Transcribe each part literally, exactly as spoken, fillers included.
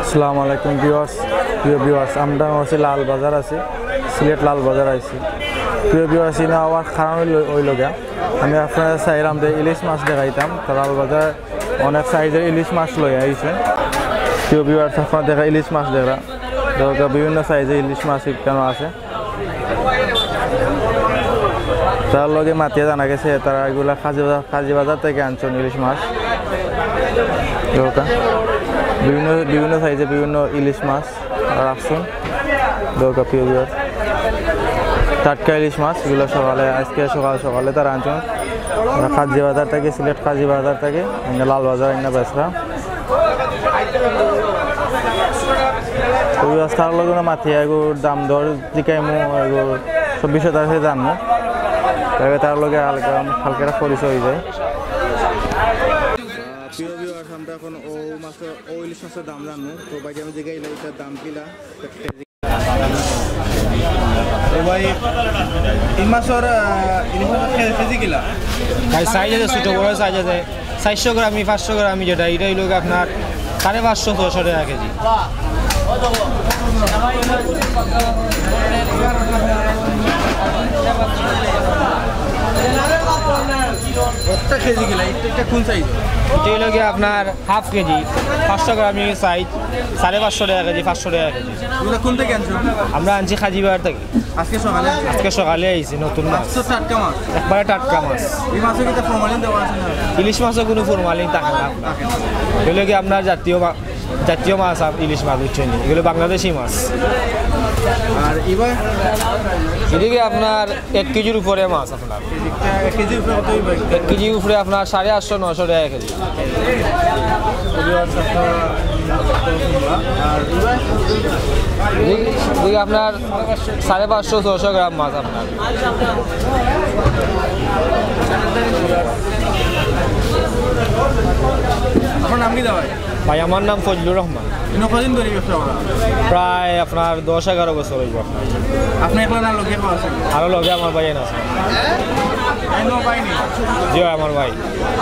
আসসালামু আলাইকুম ভিউয়ার্স প্রিয় ভিউয়ার্স আমরা হচ্ছে লাল বাজার আছি সিলেট লাল বাজার আইছি প্রিয় ভিউয়ার্স ইনা আমার কারণ ওই লগা আমি আপনারা চাইলাম যে ইলিশ মাছ দেখাইতাম তো লাল বাজার অনেক সাইজের ইলিশ মাছ লই আইছে প্রিয় ভিউয়ার্স আপনারা দেখা ইলিশ মাছ দেখা তো বিভিন্ন সাইজের ইলিশ মাছ কেন আছে তার লগে মাতিয়া জানা গেছে তারা এগুলা কাজী বাজার কাজী বাজার থেকে আনছেন ইলিশ মাছ বিভিন্ন বিভিন্ন সাইজে বিভিন্ন ইলিশ মাছ রাখছেন দরকার প্রিয় ভিউয়ার্স টাটকা ইলিশ মাছ এগুলো সকালে আজকে সকাল সকালে তারা আনছেন কাজী বাজার থেকে সিলেট কাজী বাজার থেকে লাল বাজার এনে বেচরা তার লগে মাথিয়া এগুলোর দাম দর জিকাইমো এগুলো চব্বিশ তারিখে জানবো তবে তার লগে হালকা হালকা পরিচয় হয়ে যায় প্রিয় ভিউয়ার্স আমরা এখন ও মাছের ও ইলিশ মাছের দাম জানবো তো ভাই আমি জিগাইলে এটার দাম কিলা তো ভাই এই মাছের ইলিশ মাছের কেজি কিলা ভাই সাইজ আছে ছোট বড় সাইজ আছে চারশো গ্রামি পাঁচশো গ্রামি যেটা এটাই লোক আপনার সাড়ে পাঁচশো ছশো টাকা কেজি একটা কেজি কিলা এটা কোন সাইজ এটাই লোকে আপনার হাফ কেজি পাঁচশো গ্রামি সাইজ সাড়ে পাঁচশো টাকা কেজি পাঁচশো টাকা কেজি কোন থেকে আনছো আমরা আনছি খাজিবাজার থেকে আজকে সকালে আজকে সকালে আইছি নতুন মাছ টাটকা মাছ একবারে টাটকা মাছ এই মাছে কি ফরমালিন দেওয়া আছে না ইলিশ মাছও কোনো ফরমালিন থাকে না এগুলো কি আপনার জাতীয় জাতীয় মাছ ইলিশ মাছ বুঝছেন এগুলো বাংলাদেশি মাছ আর এবার এদিকে আপনার এক কেজির উপরে মাছ আপনার এক কেজির উপরে কত ভাই এক কেজির উপরে আপনার সাড়ে আটশো নশো টাকা কেজি আর এদিকে আপনার সাড়ে পাঁচশো ছশো গ্রাম মাছ আপনার আপনার নাম কি দাও ভাই আমার নাম ফজলুর রহমান কদিন ধরে ব্যবসা করা প্রায় আপনার দশ এগারো বছর হইব আপনার আপনি একলা না লোকে পাওয়া আছে আরও লগে আমার ভাই আছে জি আমার ভাই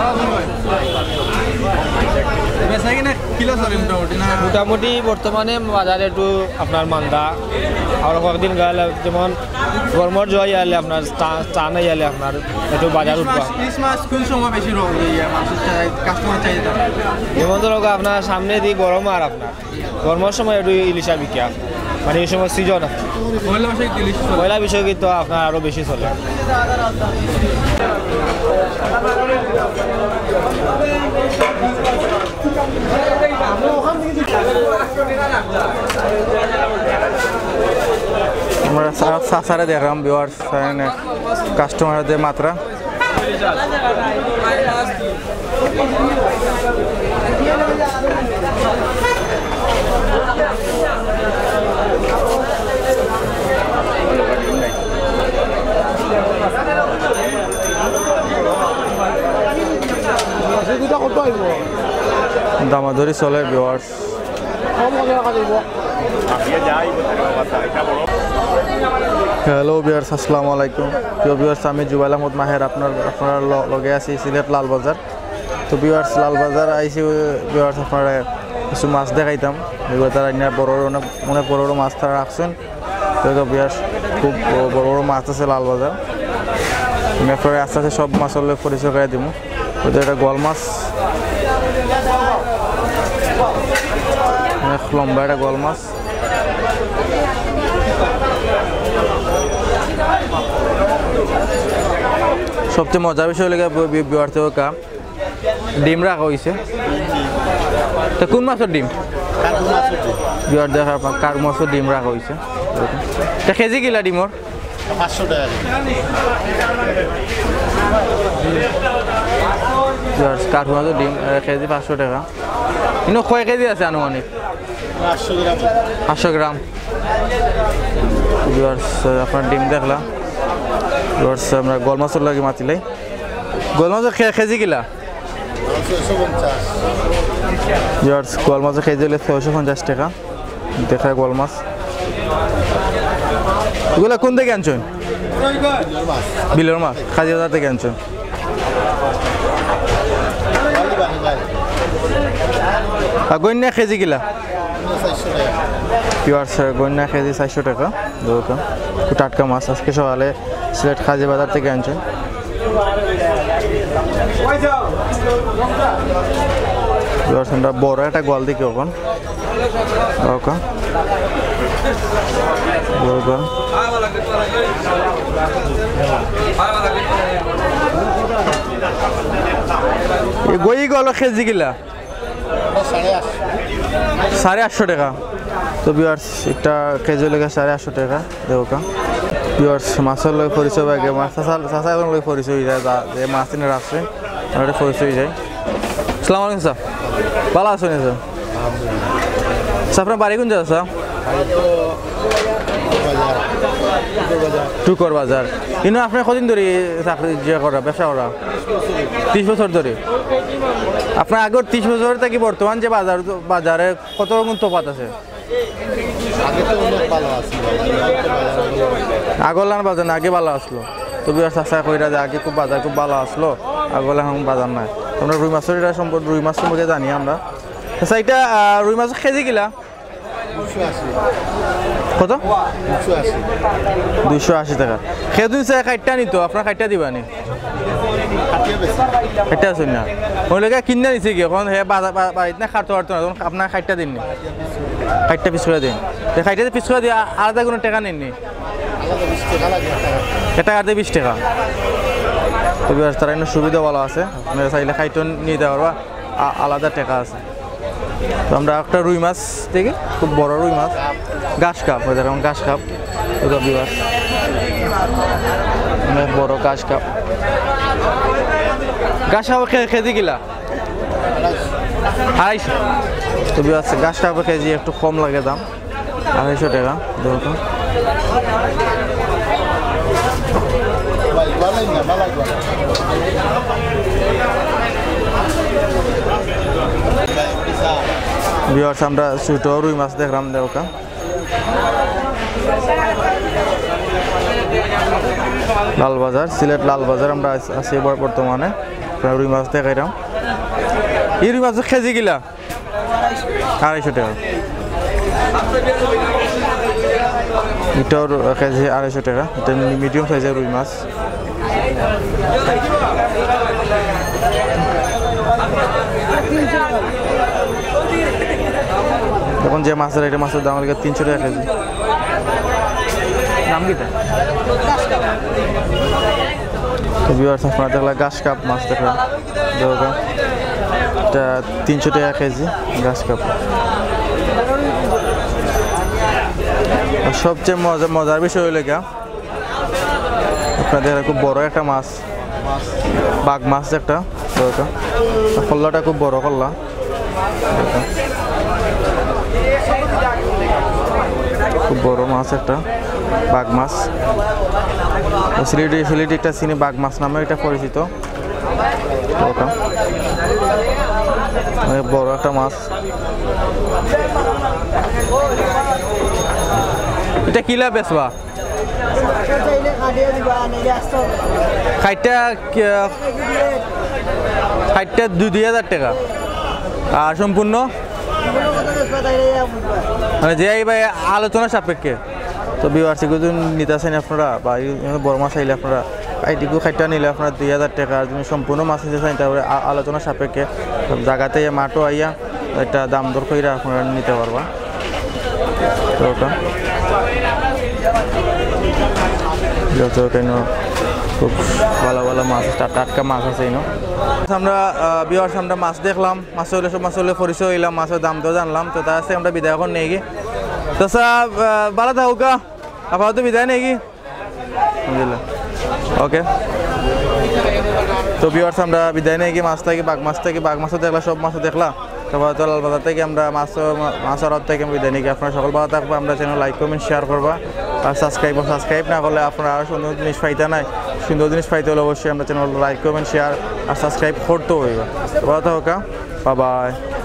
বেচা কিনা কিলো চলে মোটামুটি না মোটামুটি বর্তমানে বাজারে একটু আপনার মান্দা আর কয়েকদিন গেলে যেমন গরমর জয় আলে আপনার টান আলে আপনার একটু বাজার উঠবা কোন সময় বেশি কাস্টমার চাই যেমন ধরো আপনার সামনে দিয়ে গরম আর আপনার গরমের সময় একটু ইলিশা বিক্রি মানে এই সময় সিজন পয়লা বিষয় কিন্তু আপনার আরও বেশি চলে আমরা সাসারে দেখলাম ভিউয়ার্স কাস্টমারদের মাত্রা দামাদরি চলে ভিউয়ার্স হ্যালো ভিউয়ার্স আসসালামু আলাইকুম প্রিয় ভিউয়ার্স আমি জুবাইল আহমদ মাহের আপনার আপনার লগে আছি সিলেট লাল বাজার তো ভিউয়ার্স লাল বাজার আইসি ভিউয়ার্স আপনারা কিছু মাছ দেখাইতাম এগুলো তারা ইনার বড় অনেক অনেক বড় বড় মাছ তারা রাখছেন তো ভিউয়ার্স খুব বড় বড় মাছ আছে লাল বাজার আমি আপনারা আস্তে আস্তে সব মাছ হলে পরিচয় করে দিব তো এটা গোয়াল মাছ অনেক লম্বা একটা গোয়াল মাছ সবচেয়ে মজার বিষয় লেগে বিয়ার থেকে কা ডিম রাখা হয়েছে তো কোন মাছের ডিম বিয়ার দেখা কার মাছের ডিম রাখা হয়েছে তা কেজি কিলা ডিমর পাঁচশো টাকা কাঠ মাছের ডিম কেজি পাঁচশো টাকা কিন্তু কয় কেজি আছে আনুমানিক পাঁচশো গ্রাম পাঁচশো গ্রাম আপনার ডিম দেখলাম আমরা গোল মাছের লাগে মাতিলাই গোল মাছের কেজি কিলা গোল মাছের কেজি হলে ছয়শো পঞ্চাশ টাকা দেখা গোল মাছ এগুলা কোন থেকে আনছেন বিলের মাছ কাজী বাজার থেকে আনছেন গন্যা কেজি কিলা চারশো টাকা। পিওয়ার্স গন্যা কেজি চারশো টাকা দেখুন খুব টাটকা মাছ আজকে সকালে সিলেট খাজি বাজার থেকে আনছে পিওয়ার্স আমরা বড় একটা গোয়াল দিকে ওখান ওকা বড় গোয়াল এই গই গল কেজি কিলা সাড়ে আটশো। সাড়ে আটশো টাকা তো বিয়ার্স একটা কেজি লেগে সাড়ে আটশো টাকা দেওকা বিয়ার্স মাছের লগে পরিচয় আগে মাছ চাষা চাষা এখন লগে পরিচয় হয়ে যায় যে মাছ কিনে রাখছে ওটা পরিচয় হয়ে যায় সালাম আলাইকুম স্যার ভালো আছেন স্যার স্যার আপনার বাড়ি কোন জায়গা স্যার টুকর বাজার কিন্তু আপনার কদিন ধরে চাকরি যে করা ব্যবসা করা ত্রিশ বছর ধরে আপনার আগের ত্রিশ বছর থেকে বর্তমান যে বাজার বাজারে কত রকম তফাৎ আছে আগে তো অনেক ভালো আছে আগরলান বাজার না আগে ভালো আসলো তো বিয়ার চাষা কইরা যে আগে খুব বাজার খুব ভালো আসলো আগরলান এখন বাজার নাই আমরা রুই মাছের এটা সম্পর্কে রুই মাছ সম্পর্কে জানি আমরা আচ্ছা এটা রুই মাছের কেজি কিলা দুশো আশি কত দুশো আশি দুইশো আশি টাকা খেয়ে দুই চাই কাইটটা নিত আপনার কাইটটা দিবানি কাটিয়ে বেশি কাইটটা আছেন না ওই লোকে কিনে নিছে কি এখন হে বাজার বাড়িতে না খাটতে পারতো না তখন আপনার কাইটটা দিননি কাইটটা পিস করে দিন কাইটটা পিস করে দিয়ে আলাদা কোনো টাকা নিননি আলাদা বিশ টাকা লাগে এটা কাটতে বিশ টাকা তো তার একটা সুবিধা ভালো আছে আপনারা চাইলে খাইটো নিতে পারবা আলাদা টাকা আছে তো আমরা একটা রুই মাছ দেখি খুব বড় রুই মাছ ঘাস কাপ ওই দেখুন ঘাস কাপ ওটা বিবাস অনেক বড় ঘাস কাপ ঘাস কাপ কেজি কিলা আড়াইশো তো বিবাস ঘাস কাপ কেজি একটু কম লাগে দাম আড়াইশো টাকা দেখুন ভালো না ভালো বিয়ার্স আমরা ছোটো রুই মাছ দেখলাম দেওকা লালবাজার সিলেট লালবাজার আমরা আছি বর্তমানে রুই মাছ দেখাইলাম এই রুই মাছ কেজি কিলা আড়াইশো টাকা এটার কেজি আড়াইশো টাকা এটা মিডিয়াম সাইজের রুই মাছ এখন যে মাছের এটা মাছের দাম লাগে তিনশো টাকা কেজি দাম কি তো বিয়ার্স আপনারা দেখলা ঘাস কাপ মাছ দেখলাম দেখো এটা তিনশো টাকা কেজি ঘাস কাপ সবচেয়ে মজা মজার বিষয় হইলে গা আপনাদের খুব বড় একটা মাছ বাঘ মাছ একটা কল্লাটা খুব বড় কল্লা খুব বড় মাছ একটা বাঘ মাছ সিলেটি সিলেটি একটা চিনি বাঘ মাছ নামে এটা পরিচিত অনেক বড় একটা মাছ এটা কিলা বেচবা খাইটা খাইটা দুই দুই হাজার টাকা আর সম্পূর্ণ মানে যে ভাই আলোচনা সাপেক্ষে তো বিওয়ার্সি যদি নিতে আসেন আপনারা বা বড় মাছ আইলে আপনারা এইটুকু খাইটা নিলে আপনারা দুই হাজার টাকা আর যদি সম্পূর্ণ মাছ নিতে চান তারপরে আলোচনা সাপেক্ষে জায়গাতে মাঠও আইয়া একটা দাম দর করে আপনারা নিতে পারবা তো ওটা খুব ভালো ভালো মাছ টাটকা মাছ আছে এনো আমরা বিয়ার্স আমরা মাছ দেখলাম মাছ হইলে সব মাছ হইলে পরিচয় হইলাম মাছের দাম তো জানলাম তো তার সাথে আমরা বিদায় এখন নেই গিয়ে তো স্যার ভালো থাকুকা আপাতত বিদায় নেই কি বুঝলাম ওকে তো বিয়ার্স আমরা বিদায় নেই গিয়ে মাছ থেকে বাঘ মাছ থেকে বাঘ মাছও দেখলাম সব মাছও দেখলাম তারপর তো লালবাজার থেকে আমরা মাছ মাছের হাত থেকে বিদায় নিই আপনারা সকল ভালো থাকবো আমরা চ্যানেল লাইক কমেন্ট শেয়ার করবা আর সাবস্ক্রাইব সাবস্ক্রাইব না করলে আপনারা আরও সুন্দর জিনিস পাইতে নাই সুন্দর জিনিস পাইতে হলে অবশ্যই আমরা চ্যানেল লাইক কমেন্ট শেয়ার আর সাবস্ক্রাইব করতেও হইবা ভালো থাকা বাই বাই।